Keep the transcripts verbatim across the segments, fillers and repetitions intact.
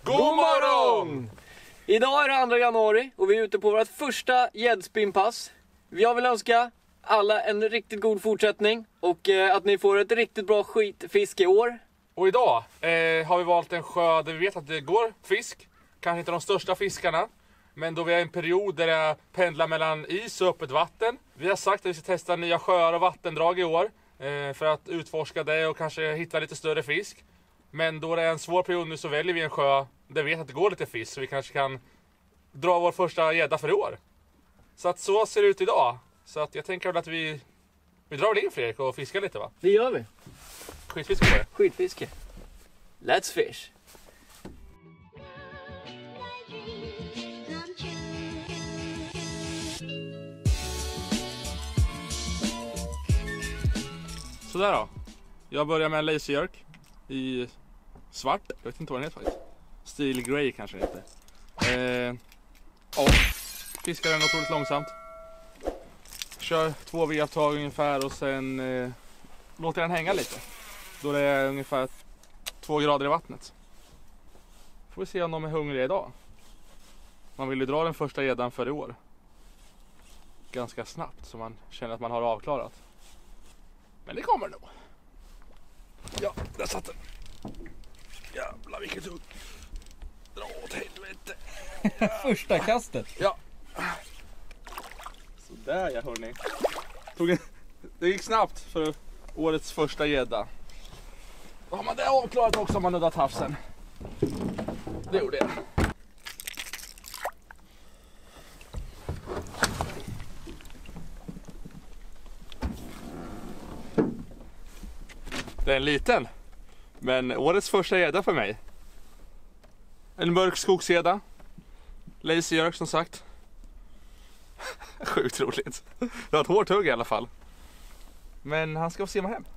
God morgon! Idag är det andra januari och vi är ute på vårt första gäddspinnpass. Jag vill önska alla en riktigt god fortsättning och eh, att ni får ett riktigt bra skitfiske i år. Och idag eh, har vi valt en sjö där vi vet att det går fisk. Kanske inte de största fiskarna, men då vi har en period där det pendlar mellan is och öppet vatten. Vi har sagt att vi ska testa nya sjöar och vattendrag i år eh, för att utforska det och kanske hitta lite större fisk. Men då det är en svår period nu så väljer vi en sjö där vi vet att det går lite fisk, så vi kanske kan dra vår första gädda för i år. Så att så ser det ut idag. Så att jag tänker väl att vi, vi drar väl in Fredrik och fiskar lite, va? Det gör vi. Skitfiske på det. Skitfiske. Let's fish. Sådär då. Jag börjar med en lazy jerk i svart. Jag vet inte vad den heter faktiskt. Steel Grey kanske det heter. Eh, ja, fiskar den otroligt långsamt. Kör två V-avtag ungefär och sen eh, låter den hänga lite. Då det är ungefär två grader i vattnet. Får vi se om de är hungriga idag. Man vill ju dra den första gäddan för i år. Ganska snabbt så man känner att man har avklarat. Men det kommer nog. Ja, där satt den. Jävlar vilket hugg. Dra åt helvete. Första kastet. Ja. Sådär ja hörni. Tog en... Det gick snabbt för årets första gädda. Då har man det avklarat också om man nuddat havsen. Det gjorde jag. Det är en liten, men årets första gädda för mig. En mörk skogsgädda. Lazy jerk som sagt. Sjukt roligt. Det var ett hårt hugg i alla fall. Men han ska få simma hem.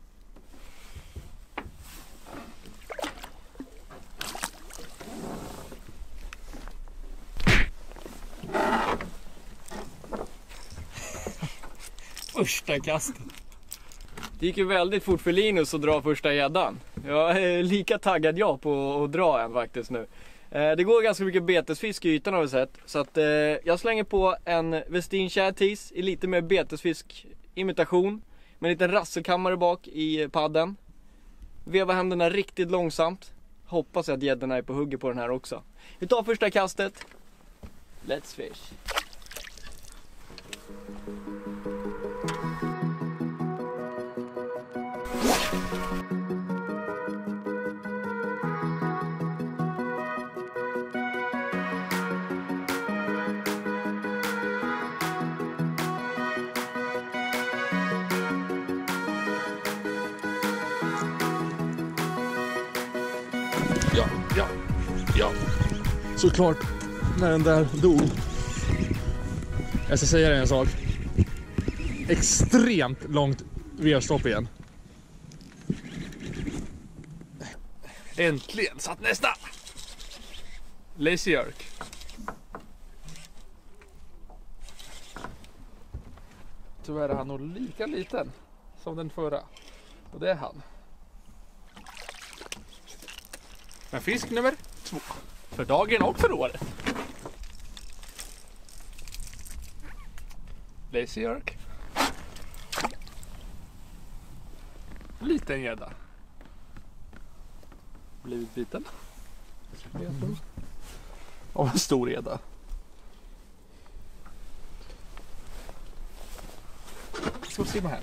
Första kastet. Det gick ju väldigt fort för Linus att dra första gäddan. Jag är lika taggad jag på att dra en faktiskt nu. Det går ganska mycket betesfisk i ytan har vi sett. Så att eh, jag slänger på en Westin Chattease i lite mer betesfisk-imitation. Med en liten rasselkammare bak i padden. Veva hem den här riktigt långsamt. Hoppas att gäddorna är på hugget på den här också. Vi tar första kastet. Let's fish. Ja, ja, ja. Såklart när den där dog. Jag ska säga dig en sak. Extremt långt vevstopp igen. Äntligen satt nästa. Lazy jerk. Tyvärr är han nog lika liten som den förra. Och det är han. Men fisk nummer två. För dagen och för året. Lazy jerk. Liten gädda. Blivit biten. Mm. Av en stor gädda. Ska vi simma här.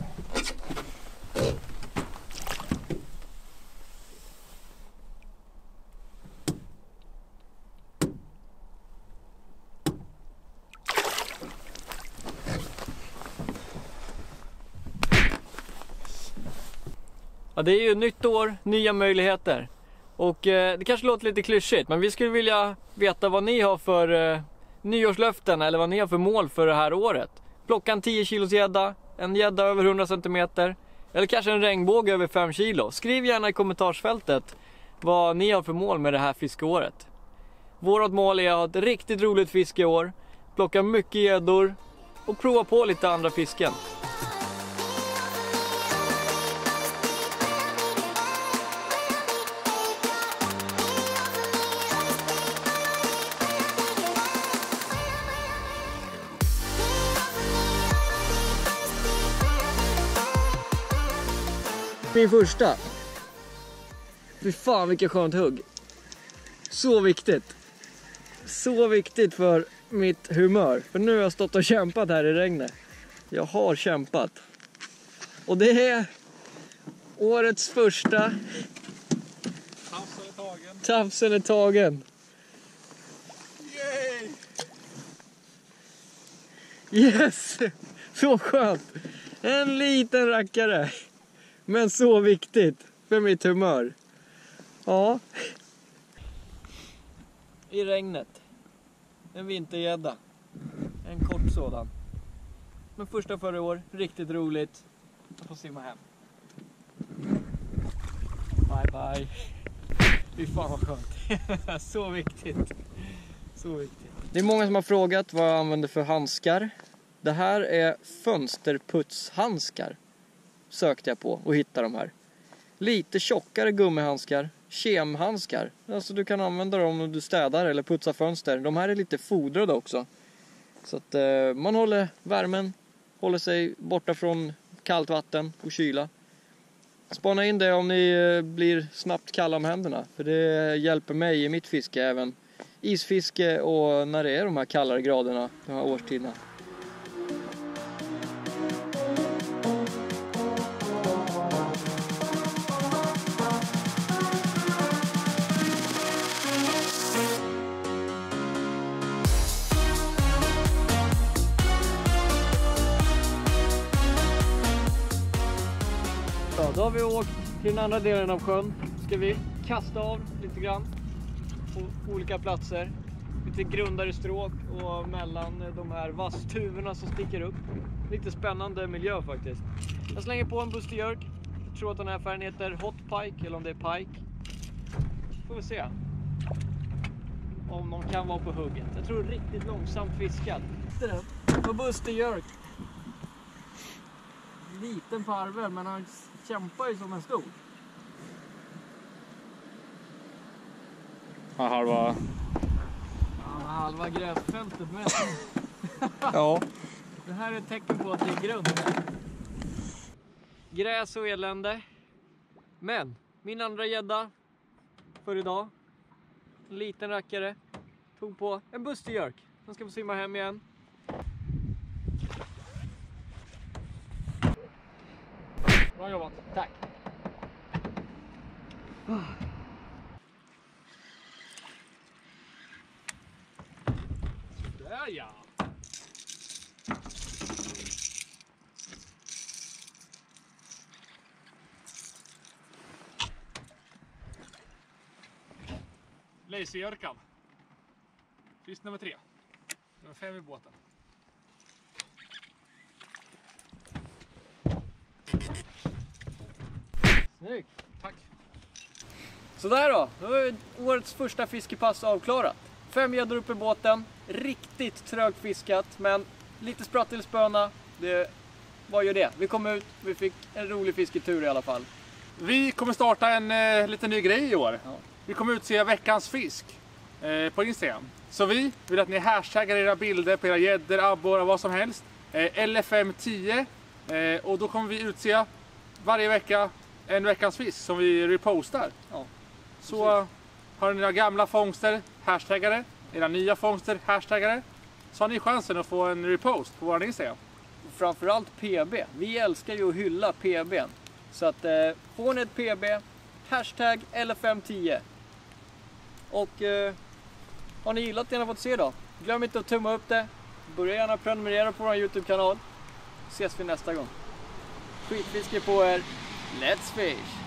Ja, det är ju nytt år, nya möjligheter. Och eh, det kanske låter lite klyschigt, men vi skulle vilja veta vad ni har för eh, nyårslöften eller vad ni har för mål för det här året. Plocka en tio kilos gädda, en gädda över hundra centimeter eller kanske en regnbåge över fem kilo. Skriv gärna i kommentarsfältet vad ni har för mål med det här fiskeåret. Vårat mål är att ha ett riktigt roligt fiskeår, plocka mycket gäddor och prova på lite andra fisken. Min första. Fy fan vilket skönt hugg. Så viktigt. Så viktigt för mitt humör. För nu har jag stått och kämpat här i regnet. Jag har kämpat. Och det är årets första. Tafsen är tagen. Tafsen är tagen. Yay! Yes! Så skönt. En liten rackare. Men så viktigt för mitt humör. Ja. I regnet. En vintergädda. En kort sådan. Men första förra år. Riktigt roligt. Jag får simma hem. Bye bye. Fy fan vad skönt. Så viktigt. Så viktigt. Det är många som har frågat vad jag använder för handskar. Det här är fönsterputshandskar. Sökte jag på och hittade de här. Lite tjockare gummihandskar. Kemhandskar. Alltså du kan använda dem om du städar eller putsar fönster. De här är lite fodrade också. Så att eh, man håller värmen. Håller sig borta från kallt vatten och kyla. Spana in det om ni eh, blir snabbt kalla om händerna. För det hjälper mig i mitt fiske även. Isfiske och när det är de här kallare graderna. De här årstiderna. Ja, då har vi åkt till den andra delen av sjön. Ska vi kasta av lite grann på olika platser. Lite grundare stråk och mellan de här vasstuvorna som sticker upp. Lite spännande miljö faktiskt. Jag slänger på en Buster Jerk. Jag tror att den här färgen heter Hot Pike eller om det är Pike. Får vi se om de kan vara på hugget. Jag tror riktigt långsamt fiskad. På Buster Jerk. Liten farvel, men han kämpar ju som en stor. Ja, halva. Ja, halva gräsfältet med. Ja. Det här är ett tecken på att det är grund. Gräs och elände. Men min andra gädda för idag. En liten rackare. Tog på en Buster Jerk. Den ska få simma hem igen. Bra jobbat. Tack. Där ja. Laserjörkan. Fisk nummer tre. Nummer fem i båten. Snyggt. Tack. Sådär då. Då är årets första fiskepass avklarat. Fem gäddor upp i båten. Riktigt trögt fiskat. Men lite sprattelsspöna. Det var ju det. Vi kom ut. Vi fick en rolig fisketur i alla fall. Vi kommer starta en eh, liten ny grej i år. Ja. Vi kommer utse veckans fisk eh, på Instagram. Så vi vill att ni hashtaggar era bilder på era gäddor, abborrar och vad som helst. Eh, L F M tio. Eh, och då kommer vi utse varje vecka en veckans fisk som vi repostar. Ja, så uh, har ni några gamla fångster, hashtaggare. Era nya fångster, hashtaggare. Så har ni chansen att få en repost på vår Instagram. Framförallt P B. Vi älskar ju att hylla P B. Så att eh, får ni ett P B, hashtag L F M tio. Och eh, har ni gillat det ni har fått se då? Glöm inte att tumma upp det. Börja gärna prenumerera på vår YouTube-kanal. Ses vi nästa gång. Skitfiske på er. Let's fish!